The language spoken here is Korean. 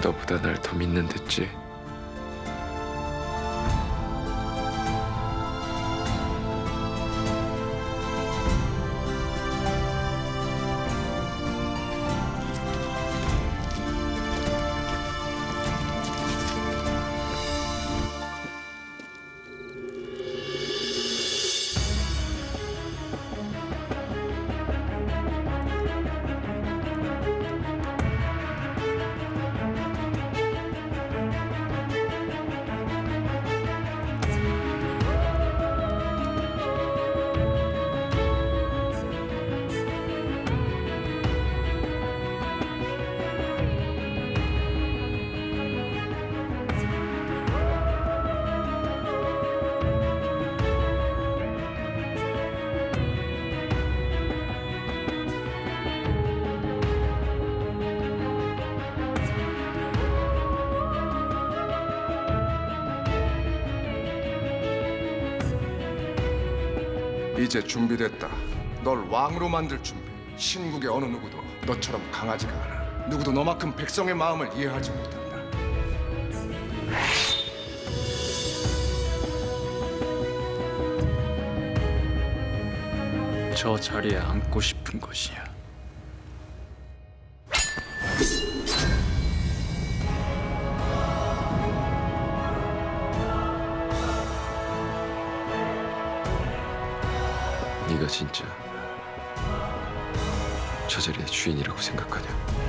너보다 날 더 믿는 듯지. 이제 준비됐다. 널 왕으로 만들 준비. 신국의 어느 누구도 너처럼 강하지가 않아. 누구도 너만큼 백성의 마음을 이해하지 못한다. 저 자리에 앉고 싶은 것이야. 네가 진짜 저 자리의 주인이라고 생각하냐?